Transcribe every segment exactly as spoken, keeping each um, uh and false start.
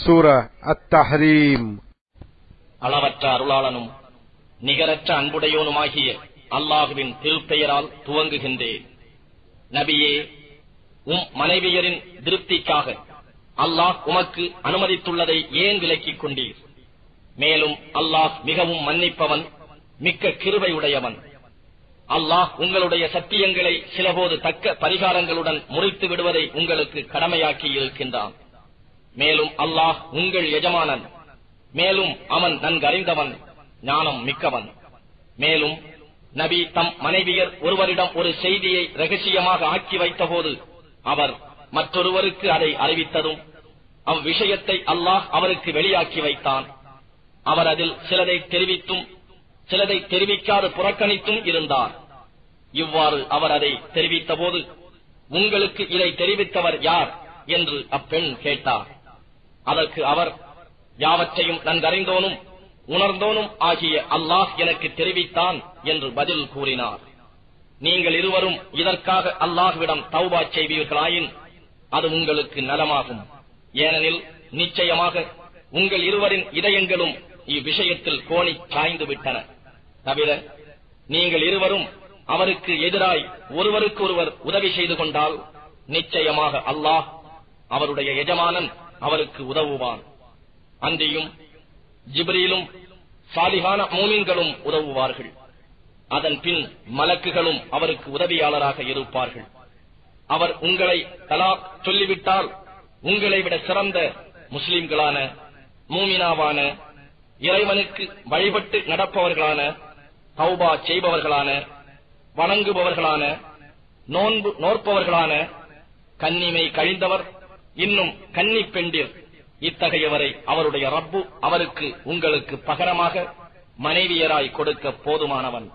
சூரா அத்-தஹ்ரீம். அளவற்ற அருளாளனும் நிகரற்ற அன்புடையோனுமாகிய அல்லாஹுவின் திருப்பெயரால் துவங்குகின்றேன். நபியே, உம் மனைவியரின் திருப்திக்காக அல்லாஹ் உமக்கு அனுமதித்துள்ளதை ஏன் விலக்கிக் கொண்டீர்? மேலும் அல்லாஹ் மிகவும் மன்னிப்பவன், மிக்க கிருபை உடையவன். அல்லாஹ் உங்களுடைய சத்தியங்களை சிலபோது தக்க பரிகாரங்களுடன் முறித்து விடுவதை உங்களுக்கு கடமையாக்கி இருக்கின்றான். மேலும் அல்லாஹ் உங்கள் எஜமானன், மேலும் அவன் நன்கறிந்தவன், ஞானம் மிக்கவன். மேலும் நபி தம் மனைவியர் ஒருவரிடம் ஒரு செய்தியை ரகசியமாக ஆக்கி வைத்தபோது அவர் மற்றொருவருக்கு அதை அறிவித்ததும் அவ்விஷயத்தை அல்லாஹ் அவருக்கு வெளியாக்கி வைத்தான். அவர் அதில் சிலதை தெரிவித்தும் சிலதை தெரிவிக்காது புறக்கணித்தும் இருந்தார். இவ்வாறு அவர் அதை தெரிவித்த போது, உங்களுக்கு இதை தெரிவித்தவர் யார் என்று அப்பெண் கேட்டார். அதற்கு அவர், யாவற்றையும் நன்கறிந்தோனும் உணர்ந்தோனும் ஆகிய அல்லாஹ் எனக்கு தெரிவித்தான் என்று பதில் கூறினார். நீங்கள் இருவரும் இதற்காக அல்லாஹ்விடம் தௌபா செய்வீர்களாயின் அது உங்களுக்கு நலமாகும். ஏனெனில் நிச்சயமாக உங்கள் இருவரின் இதயங்களும் இவ்விஷயத்தில் கோணி சாய்ந்து விட்டன. தவிர நீங்கள் இருவரும் அவருக்கு எதிராய் ஒருவருக்கு ஒருவர் உதவி செய்து கொண்டால் நிச்சயமாக அல்லாஹ் அவருடைய எஜமானன் அவருக்கு உதவுவான். அன்றியும் ஜிப்ரீலும் சாலிஹான மூமின்களும் உதவுவார்கள். அதன் பின் மலக்குகளும் அவருக்கு உதவியாளராக இருப்பார்கள். அவர் உங்களை தலாக் சொல்லிவிட்டால் உங்களை விட சிறந்த முஸ்லிம்களான, மூமினாவான, இறைவனுக்கு வழிபட்டு நடப்பவர்களான, தௌபா செய்பவர்களான, வணங்குபவர்களான, நோன்பு நோற்பவர்களான, கன்னிமை கழிந்தவர், இன்னும் கன்னி பெண்டிர், இத்தகையவரை அவருடைய ரப்பு அவருக்கு உங்களுக்கு பகரமாக மனைவியராய் கொடுக்க போதுமானவன்.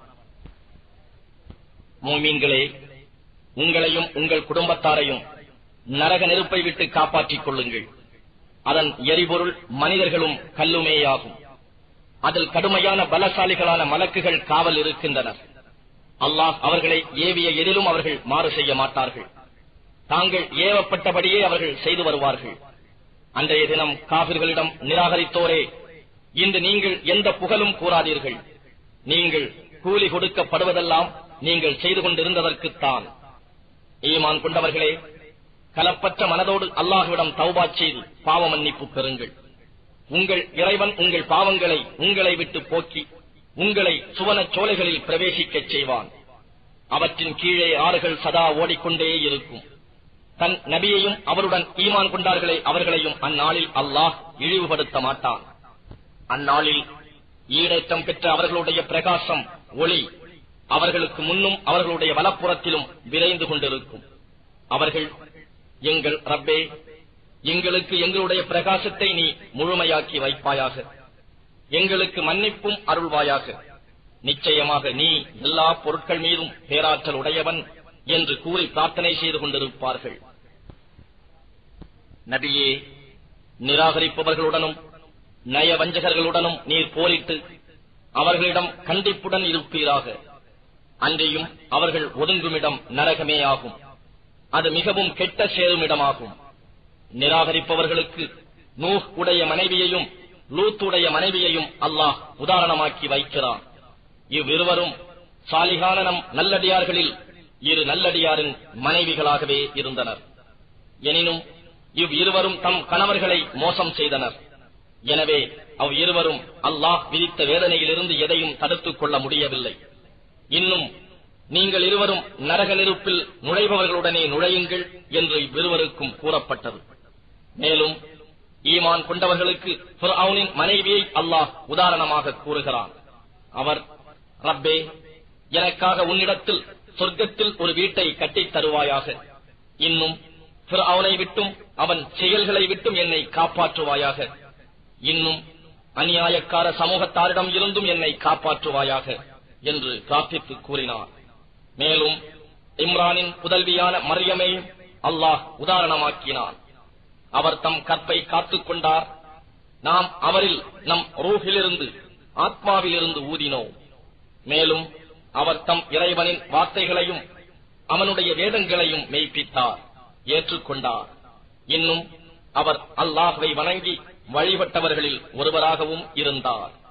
மூமீன்களே, உங்களையும் உங்கள் குடும்பத்தாரையும் நரக நெருப்பை விட்டு காப்பாற்றிக் கொள்ளுங்கள். அதன் எரிபொருள் மனிதர்களும் கல்லுமேயாகும். அதில் கடுமையான பலசாலிகளான மலக்குகள் காவல் இருக்கின்றனர். அல்லாஹ் அவர்களை ஏவிய எதிலும் அவர்கள் மாறு செய்ய மாட்டார்கள். தாங்கள் ஏவப்பட்டபடியே அவர்கள் செய்து வருவார்கள். அன்றைய தினம் காபிர்களிடம், நிராகரித்தோரே, இன்று நீங்கள் எந்த புகழும் கூறாதீர்கள். நீங்கள் கூலி கொடுக்கப்படுவதெல்லாம் நீங்கள் செய்து கொண்டிருந்ததற்குத்தான். ஈமான் கொண்டவர்களே, கலப்பற்ற மனதோடு அல்லாஹ்விடம் தௌபா செய்து பாவ மன்னிப்பு பெறுங்கள். உங்கள் இறைவன் உங்கள் பாவங்களை உங்களை விட்டு போக்கி உங்களை சுவன சோலைகளில் பிரவேசிக்கச் செய்வான். அவற்றின் கீழே ஆறுகள் சதா ஓடிக்கொண்டே இருக்கும். தன் நபியையும் அவருடன் ஈமான் கொண்டார்களே அவர்களையும் அந்நாளில் அல்லாஹ் இழிவுபடுத்த மாட்டான். அந்நாளில் ஈடேற்றம் பெற்ற அவர்களுடைய பிரகாசம், ஒளி அவர்களுக்கு முன்னும் அவர்களுடைய வலப்புறத்திலும் விரைந்து கொண்டிருக்கும். அவர்கள், எங்கள் ரப்பே, எங்களுக்கு எங்களுடைய பிரகாசத்தை நீ முழுமையாக்கி வைப்பாயாக, எங்களுக்கு மன்னிப்பும் அருள்வாயாக, நிச்சயமாக நீ எல்லா பொருட்கள் மீதும் பேராற்றல் உடையவன் என்று கூறி பிரார்த்தனை செய்து கொண்டிருப்பார்கள். நபியே, நிராகரிப்பவர்களுடனும் நயவஞ்சகர்களுடனும் நீர் போரிட்டு அவர்களிடம் கண்டிப்புடன் இருப்பீராக. அன்றையும் அவர்கள் ஒதுங்குமிடம் நரகமே ஆகும். அது மிகவும் கெட்ட சேருமிடமாகும். நிராகரிப்பவர்களுக்கு நூஹ் உடைய மனைவியையும் லூத்துடைய மனைவியையும் அல்லாஹ் உதாரணமாக்கி வைக்கிறான். இவ்விருவரும் சாலிகான நம் நல்லடியார்களில் இரு நல்லடியாரின் மனைவிகளாகவே இருந்தனர். எனினும் இவ் இருவரும் தம் கணவர்களை மோசம் செய்தனர். எனவே அவ் இருவரும் அல்லாஹ் விதித்த வேதனையிலிருந்து எதையும் தடுத்துக் கொள்ள முடியவில்லை. இன்னும் நீங்கள் இருவரும் நரக நெருப்பில் நுழைபவர்களுடனே நுழையுங்கள் என்று இவ்விருவருக்கும் கூறப்பட்டது. மேலும் ஈமான் கொண்டவர்களுக்கு ஃபிர்அவுனின் மனைவியை அல்லாஹ் உதாரணமாக கூறுகிறான். அவர், ரப்பே, எனக்காக உன்னிடத்தில் சொர்க்கத்தில் ஒரு வீட்டை கட்டித் தருவாயாக. இன்னும் ஃபிர்அவுனை விட்டும் அவன் செயல்களை விட்டும் என்னை காப்பாற்றுவாயாக. இன்னும் அநியாயக்கார சமூகத்தாரிடம் இருந்தும் என்னை காப்பாற்றுவாயாக என்று பிரார்த்தித்து கூறினார். மேலும் இம்ரானின் புதல்வியான மரியமை அல்லாஹ் உதாரணமாக்கினான். அவர் தம் கற்பை காத்துக் கொண்டார். நாம் அவரில் நம் ரூஹிலிருந்து, ஆத்மாவிலிருந்து ஊதினோம். மேலும் அவர் தம் இறைவனின் வார்த்தைகளையும் அவனுடைய வேதங்களையும் மெய்ப்பித்தார், ஏற்றுக்கொண்டார். இன்னும் அவர் அல்லாஹ்வை வணங்கி வழிபட்டவர்களில் ஒருவராகவும் இருந்தார்.